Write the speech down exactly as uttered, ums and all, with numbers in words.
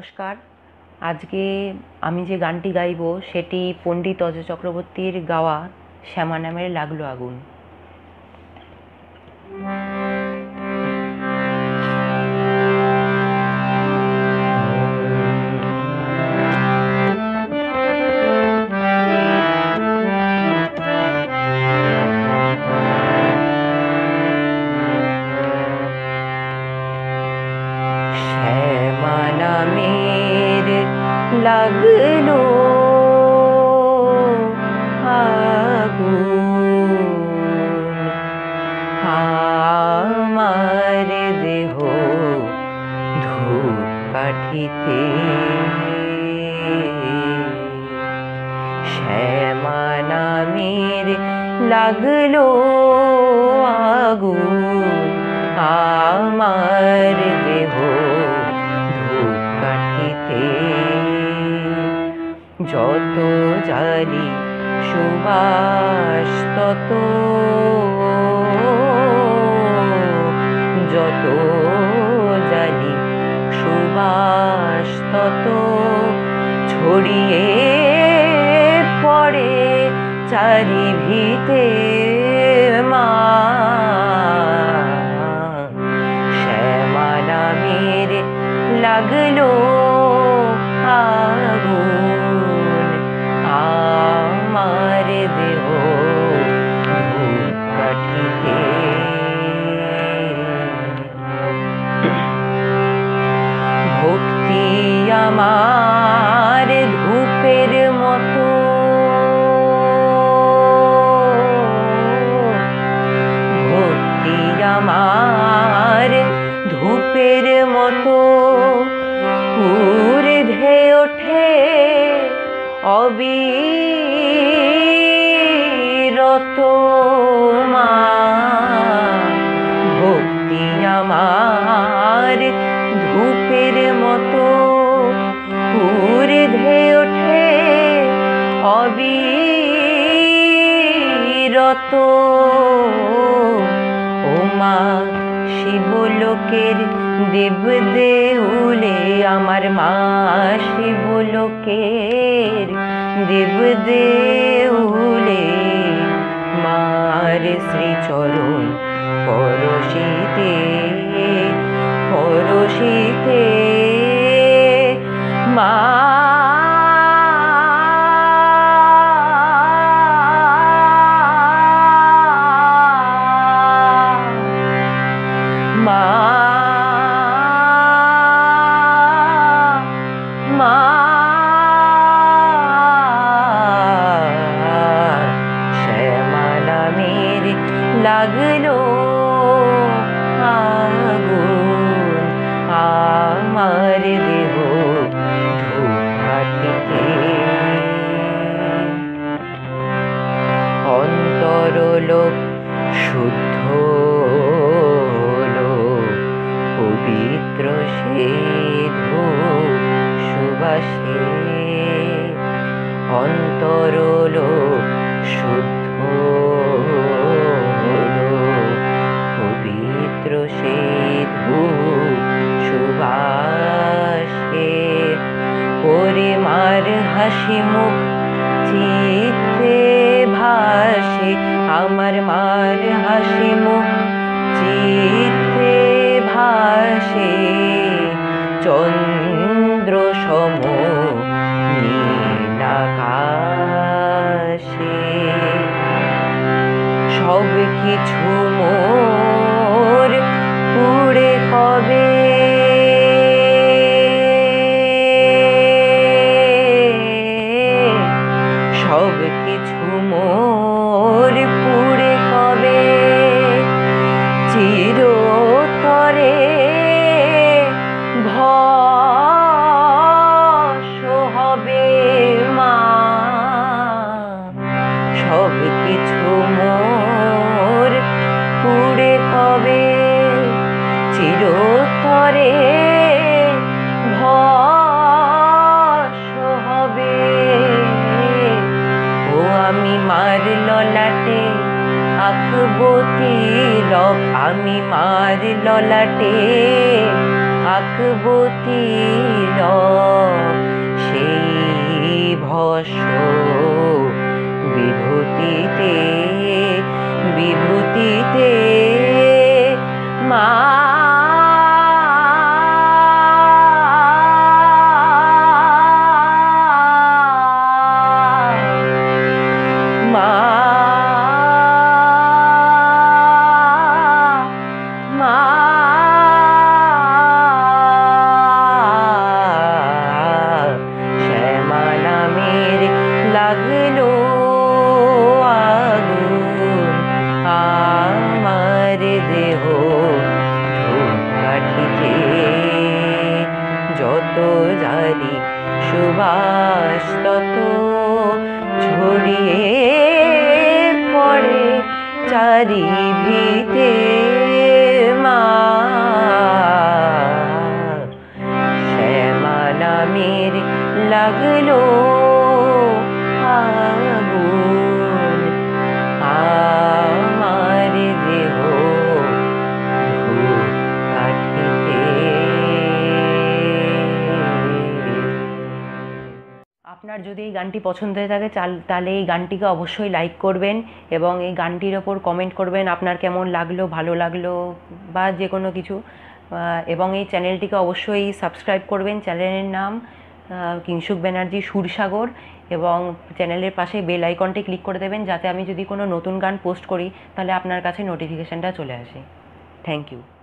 নমস্কার। আজকে আমি যে গানটি গাইব সেটি পণ্ডিত অজয় চক্রবর্তীর গাওয়া শ্যামা নামের লাগলো আগুন। শ্যামা নামের লাগলো আগুন, আমার দেহ ধূপকাঠিতে। শ্যামা নামের লাগলো আগুন, আমার দেহ ধূপকাঠিতে। যত জ্বালি সুবাস তত, যত জ্বালি সুবাস তত ছড়িয়ে পড়ে চারিভিতে। মা শ্যামা নামের লাগলো আগুন, আমার দেহ ধূপকাঠিতে। ভক্তি আমার ধূপের মতো, ভক্তি আমার ধূপের মতো ঊর্ধ্বে ওঠে অবিরত। মা ভক্তি আমার ধূপের মতো ঊর্ধ্বে ওঠে অবিরত। ও মা শিবলোকের দেবদেউলে, আমার মা শিবলোকের দেবদেউলে, মার শ্রীচরণ পরশিতে পরশিতে। মা মা মা শ্যামা নামের লাগলো আগুন, আমার দেহ ধূপকাঠিতে। অন্তরলোক শুদ্ধ পবিত্র সে ধূপ সুবাসে। অন্তরলোক শুদ্ধ পবিত্র সে ধূপ সুবাসে। ওরে মার হাসি মুখ চিত্তে ভাসে, আমার মার হাসি মুখ চিত্তে ভাসে। চন্দ্র সম নীল আকাশে। সব কিছু মোর পুড়ে কবে, সব কিছু মোর পুড়ে কবে। চিরতরে ভস্ম হবে মা, সব কিছু মোর পুড়ে কবে। চিরতরে ভস্ম হবে। ও আমি মার ললাটে আঁকবো তিলক, আমি মার ললাটে আঁকবো তিলক সেই ভস্ম বিভূতিতে বিভূতিতে মা মা মা শ্যামা নামের লাগলো আগুন আমার দেহ ধূপকাঠিতে যত জালি সুবাস তত ছড়িয়ে পড়ে চারিভিতে মা শ্যামা নামের লাগলো আগুন আমার দেহ ধূপকাঠিতে। আপনার যদি এই গানটি পছন্দ হয়ে থাকে তাহলে এই গানটিকে অবশ্যই লাইক করবেন এবং এই গানটির ওপর কমেন্ট করবেন আপনার কেমন লাগলো, ভালো লাগলো বা যে কোনো কিছু, এবং এই চ্যানেলটিকে অবশ্যই সাবস্ক্রাইব করবেন। চ্যানেলের নাম কিংশুক ব্যানার্জি সুরসাগর, এবং চ্যানেলের পাশে বেল আইকনটি ক্লিক করে দেবেন যাতে আমি যদি কোনো নতুন গান পোস্ট করি তাহলে আপনার কাছে নোটিফিকেশানটা চলে আসে। Thank you.